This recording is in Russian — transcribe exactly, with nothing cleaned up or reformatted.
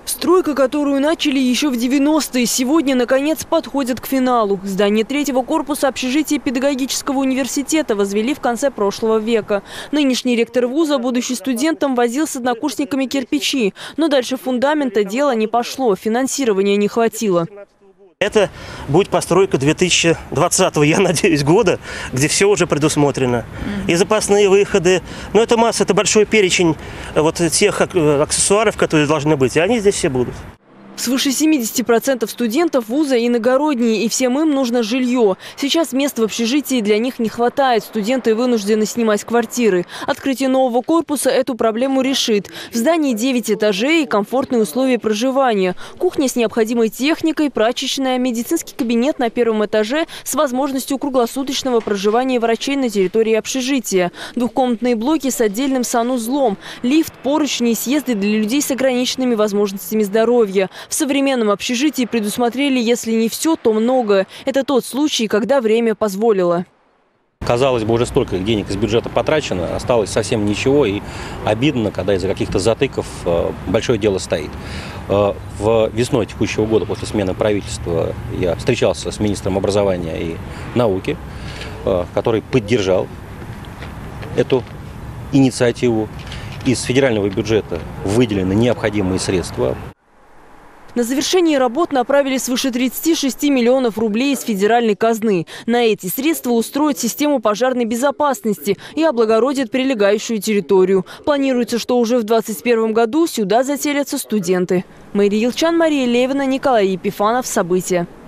Стройка, которую начали еще в девяностые, сегодня, наконец, подходит к финалу. Здание третьего корпуса общежития педагогического университета возвели в конце прошлого века. Нынешний ректор вуза, будучи студентом, возил с однокурсниками кирпичи. Но дальше фундамента дело не пошло, финансирования не хватило. Это будет постройка две тысячи двадцатого, я надеюсь, года, где все уже предусмотрено. И запасные выходы. Но это масса, это большой перечень вот тех аксессуаров, которые должны быть. И они здесь все будут. Свыше семидесяти процентов студентов вуза иногородние, и всем им нужно жилье. Сейчас мест в общежитии для них не хватает. Студенты вынуждены снимать квартиры. Открытие нового корпуса эту проблему решит. В здании девять этажей и комфортные условия проживания. Кухня с необходимой техникой, прачечная, медицинский кабинет на первом этаже с возможностью круглосуточного проживания врачей на территории общежития. Двухкомнатные блоки с отдельным санузлом. Лифт, поручни и съезды для людей с ограниченными возможностями здоровья. В современном общежитии предусмотрели, если не все, то многое. Это тот случай, когда время позволило. Казалось бы, уже столько денег из бюджета потрачено, осталось совсем ничего, и обидно, когда из-за каких-то затыков большое дело стоит. В весной текущего года, после смены правительства, я встречался с министром образования и науки, который поддержал эту инициативу. Из федерального бюджета выделены необходимые средства. На завершение работ направили свыше тридцати шести миллионов рублей из федеральной казны. На эти средства устроят систему пожарной безопасности и облагородят прилегающую территорию. Планируется, что уже в двадцать первом году сюда заселятся студенты. Мария Елчан, Мария Левина, Николай Епифанов. События.